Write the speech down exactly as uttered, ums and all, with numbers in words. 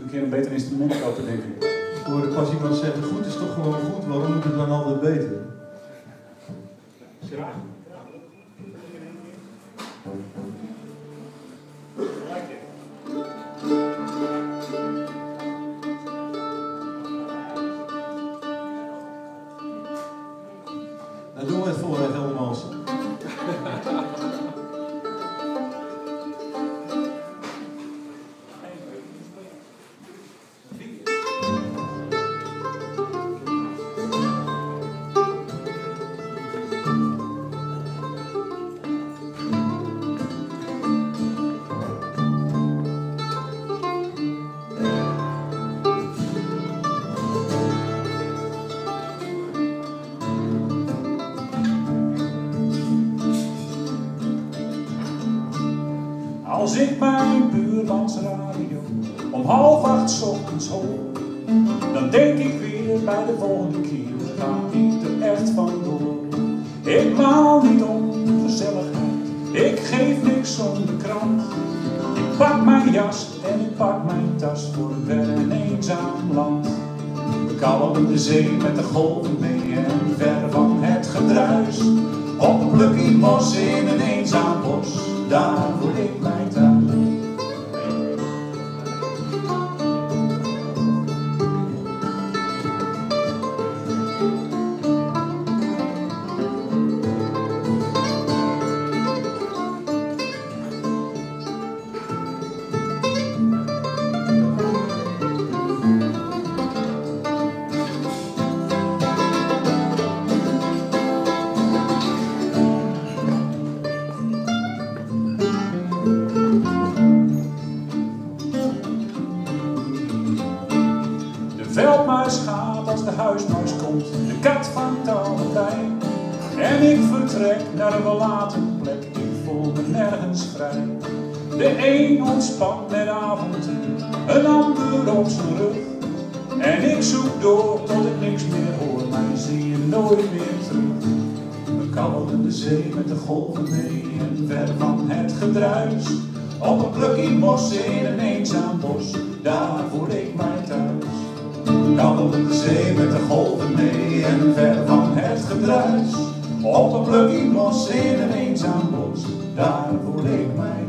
een keer een beter instrument kopen, denk ik. Ik hoorde pas iemand zeggen, goed is toch gewoon goed, waarom moet het dan altijd beter? Graag. Nou doen we het voor uh, Geldermans. Als ik mijn buurmans radio om half acht 's ochtends hoor, dan denk ik weer bij de volgende keer, ga ik er echt vandoor. Ik maal niet om gezelligheid, ik geef niks om de krant. Ik pak mijn jas en ik pak mijn tas voor een ver en eenzaam land. We kabbelen de zee met de golven mee en ver van het gedruis. Op een plukkie mos in een eenzaam bos, daar voel ik mij thuis. De veldmuis gaat als de huismuis komt, de kat vangt allebei. En ik vertrek naar een verlaten plek, ik voel me nergens vrij. De een ontspant met avontuur, een ander op zijn rug. En ik zoek door tot ik niks meer hoor, maar zie je nooit meer terug. We kabbelen de zee met de golven mee en ver van het gedruis. Op een plukkie mos in een eenzaam bos, daar voel ik mij thuis. Kabbelen de zee met de golven mee en ver van het gedruis. Op een plukkie mos in een eenzaam bos, daar voel ik mij